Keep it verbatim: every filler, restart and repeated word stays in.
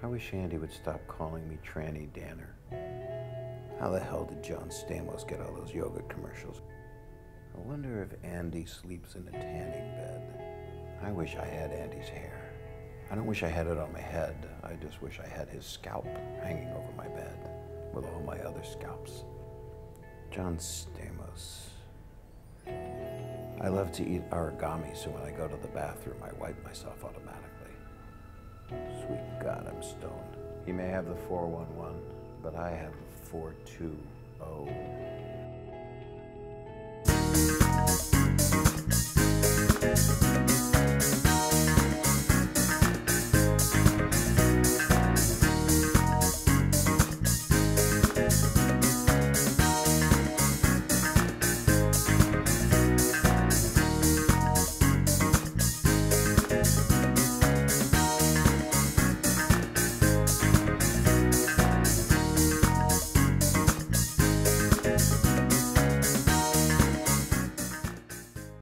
I wish Andy would stop calling me Tranny Danner. How the hell did John Stamos get all those yogurt commercials? I wonder if Andy sleeps in a tanning bed. I wish I had Andy's hair. I don't wish I had it on my head. I just wish I had his scalp hanging over my bed with all my other scalps. John Stamos. I love to eat origami, so when I go to the bathroom, I wipe myself automatically. Sweet God, I'm stoned. He may have the four one one, but I have the four two oh.